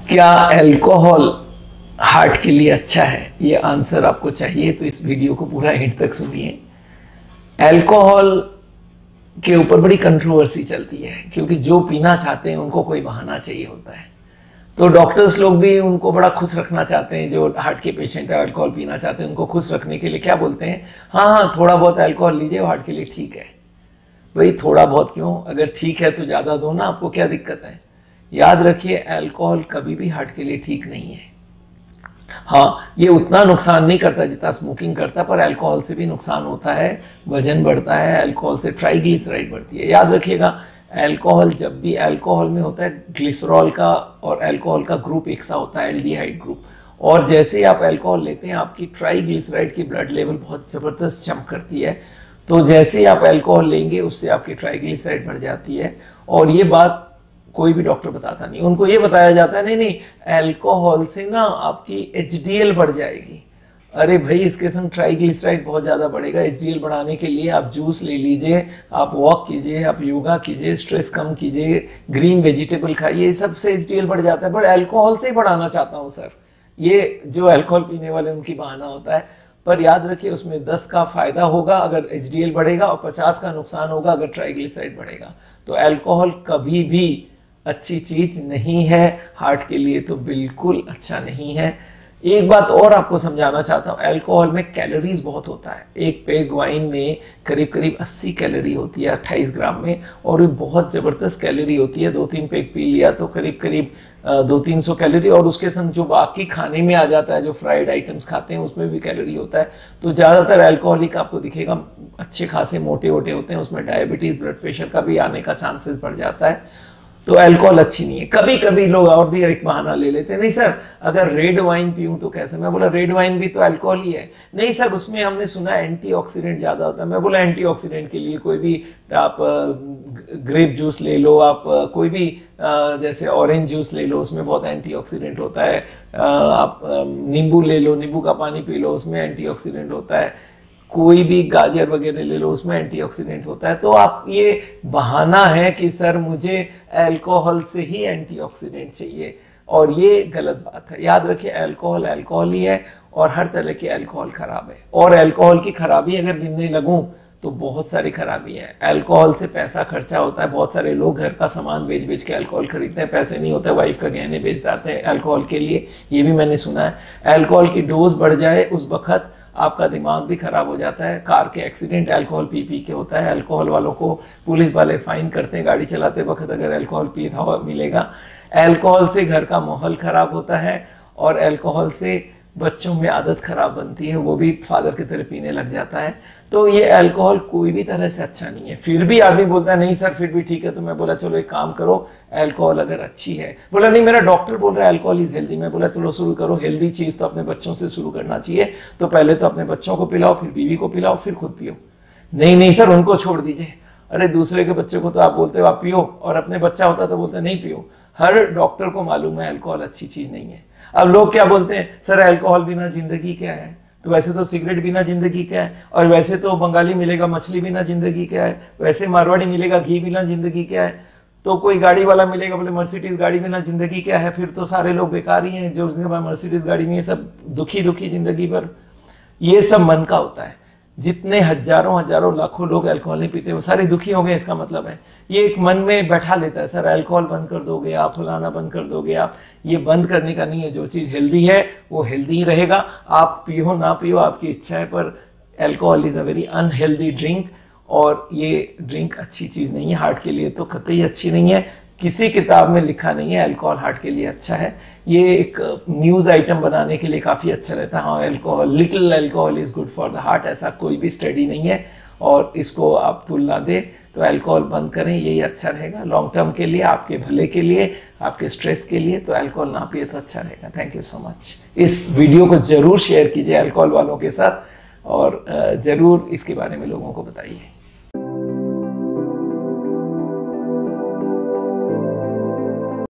क्या alcohol heart के लिए अच्छा है? ये आंसर आपको चाहिए तो इस वीडियो को पूरा एंड तक सुनिए। अल्कोहल के ऊपर बड़ी कंट्रोवर्सी चलती है क्योंकि जो पीना चाहते हैं उनको कोई बहाना चाहिए होता है। तो डॉक्टर्स लोग भी उनको बड़ा खुश रखना चाहते हैं, जो हार्ट के पेशेंट है अल्कोहल पीना चाहते हैं उनको खुश रखने के लिए क्या बोलते हैं, हाँ थोड़ा बहुत अल्कोहल लीजिए, हार्ट के लिए ठीक है। भाई थोड़ा बहुत क्यों, अगर ठीक है तो ज़्यादा दो ना, आपको क्या दिक्कत है। याद रखिए अल्कोहल कभी भी हार्ट के लिए ठीक नहीं है। हाँ ये उतना नुकसान नहीं करता जितना स्मोकिंग करता, पर अल्कोहल से भी नुकसान होता है, वजन बढ़ता है, अल्कोहल से ट्राइग्लिसराइड बढ़ती है। याद रखिएगा अल्कोहल जब भी अल्कोहल में होता है ग्लिसरॉल का और अल्कोहल का ग्रुप एक सा होता है, एल्डिहाइड ग्रुप, और जैसे ही आप अल्कोहल लेते हैं आपकी ट्राइग्लिसराइड की ब्लड लेवल बहुत ज़बरदस्त जंप करती है। तो जैसे ही आप अल्कोहल लेंगे उससे आपकी ट्राइग्लिसराइड बढ़ जाती है। और ये बात कोई भी डॉक्टर बताता नहीं, उनको ये बताया जाता है नहीं नहीं अल्कोहल से ना आपकी एचडीएल बढ़ जाएगी। अरे भाई इसके संग ट्राइग्लिसराइड बहुत ज़्यादा बढ़ेगा। एचडीएल बढ़ाने के लिए आप जूस ले लीजिए, आप वॉक कीजिए, आप योगा कीजिए, स्ट्रेस कम कीजिए, ग्रीन वेजिटेबल खाइए, ये सब से एचडीएल बढ़ जाता है। बट अल्कोहल से ही बढ़ाना चाहता हूँ सर, ये जो अल्कोहल पीने वाले उनकी बहाना होता है। पर याद रखिए उसमें 10 का फायदा होगा अगर एचडीएल बढ़ेगा और 50 का नुकसान होगा अगर ट्राइग्लिसराइड बढ़ेगा। तो अल्कोहल कभी भी अच्छी चीज नहीं है, हार्ट के लिए तो बिल्कुल अच्छा नहीं है। एक बात और आपको समझाना चाहता हूँ, अल्कोहल में कैलोरीज बहुत होता है। एक पेग वाइन में करीब करीब 80 कैलोरी होती है 28 ग्राम में, और ये बहुत ज़बरदस्त कैलोरी होती है। 2-3 पेग पी लिया तो करीब करीब 200-300 कैलोरी, और उसके संग जो बाकी खाने में आ जाता है, जो फ्राइड आइटम्स खाते हैं उसमें भी कैलोरी होता है। तो ज़्यादातर अल्कोहलिक आपको दिखेगा अच्छे खासे मोटे वोटे होते हैं, उसमें डायबिटीज़ ब्लड प्रेशर का भी आने का चांसेस बढ़ जाता है। तो अल्कोहल अच्छी नहीं है। कभी कभी लोग और भी एक बहाना ले लेते हैं, नहीं सर अगर रेड वाइन पीऊं तो कैसे। मैं बोला रेड वाइन भी तो अल्कोहल ही है। नहीं सर उसमें हमने सुना एंटीऑक्सीडेंट ज़्यादा होता है। मैं बोला एंटीऑक्सीडेंट के लिए कोई भी आप ग्रेप जूस ले लो, आप कोई भी जैसे ऑरेंज जूस ले लो, उसमें बहुत एंटीऑक्सीडेंट होता है। आप नींबू ले लो, नींबू का पानी पी लो, उसमें एंटीऑक्सीडेंट होता है। कोई भी गाजर वगैरह ले लो, उसमें एंटीऑक्सीडेंट होता है। तो आप ये बहाना है कि सर मुझे अल्कोहल से ही एंटीऑक्सीडेंट चाहिए, और ये गलत बात है। याद रखिए अल्कोहल अल्कोहल ही है और हर तरह के अल्कोहल खराब है। और अल्कोहल की खराबी अगर गिनने लगूं तो बहुत सारी खराबी है। अल्कोहल से पैसा खर्चा होता है, बहुत सारे लोग घर का सामान बेच बेच के अल्कोहल खरीदते हैं, पैसे नहीं होते वाइफ का गहने बेच जाते हैं अल्कोहल के लिए, ये भी मैंने सुना है। अल्कोहल की डोज बढ़ जाए उस वक्त आपका दिमाग भी खराब हो जाता है। कार के एक्सीडेंट अल्कोहल पी पी के होता है। अल्कोहल वालों को पुलिस वाले फाइन करते हैं गाड़ी चलाते वक्त अगर अल्कोहल पीता हुआ मिलेगा। अल्कोहल से घर का माहौल खराब होता है, और अल्कोहल से बच्चों में आदत खराब बनती है, वो भी फादर की तरह पीने लग जाता है। तो ये अल्कोहल कोई भी तरह से अच्छा नहीं है। फिर भी आदमी बोलता है नहीं सर फिर भी ठीक है। तो मैं बोला चलो एक काम करो, अल्कोहल अगर अच्छी है, बोला नहीं मेरा डॉक्टर बोल रहा है अल्कोहल इज हेल्दी। मैं बोला चलो शुरू करो, हेल्दी चीज़ तो अपने बच्चों से शुरू करना चाहिए। तो पहले तो अपने बच्चों को पिलाओ, फिर बीवी को पिलाओ, फिर खुद पियो। नहीं नहीं सर उनको छोड़ दीजिए। अरे दूसरे के बच्चे को तो आप बोलते हो आप पियो, और अपने बच्चा होता तो बोलते नहीं पियो। हर डॉक्टर को मालूम है अल्कोहल अच्छी चीज़ नहीं है। अब लोग क्या बोलते हैं, सर अल्कोहल बिना जिंदगी क्या है। तो वैसे तो सिगरेट बिना जिंदगी क्या है, और वैसे तो बंगाली मिलेगा मछली बिना जिंदगी क्या है, वैसे मारवाड़ी मिलेगा घी बिना जिंदगी क्या है, तो कोई गाड़ी वाला मिलेगा बोले मर्सिडीज गाड़ी बिना जिंदगी क्या है। फिर तो सारे लोग बेकार ही हैं जो मर्सिडीज गाड़ी में, ये सब दुखी दुखी जिंदगी भर। ये सब मन का होता है। जितने हजारों लाखों लोग अल्कोहल नहीं पीते वो सारे दुखी हो गए, इसका मतलब है ये एक मन में बैठा लेता है, सर अल्कोहल बंद कर दोगे आप, फलाना बंद कर दोगे आप। ये बंद करने का नहीं है। जो चीज़ हेल्दी है वो हेल्दी ही रहेगा। आप पियो ना पियो आपकी इच्छा है, पर alcohol is a very unhealthy drink, और ये ड्रिंक अच्छी चीज़ नहीं है, हार्ट के लिए तो कतई अच्छी नहीं है। किसी किताब में लिखा नहीं है अल्कोहल हार्ट के लिए अच्छा है। ये एक न्यूज़ आइटम बनाने के लिए काफ़ी अच्छा रहता है, हाँ alcohol little alcohol is good for the heart, ऐसा कोई भी स्टडी नहीं है। और इसको आप तुलना दें तो अल्कोहल बंद करें, यही अच्छा रहेगा लॉन्ग टर्म के लिए, आपके भले के लिए, आपके स्ट्रेस के लिए। तो अल्कोहल ना पिए तो अच्छा रहेगा। Thank you so much. इस वीडियो को ज़रूर शेयर कीजिए अल्कोहल वालों के साथ, और ज़रूर इसके बारे में लोगों को बताइए।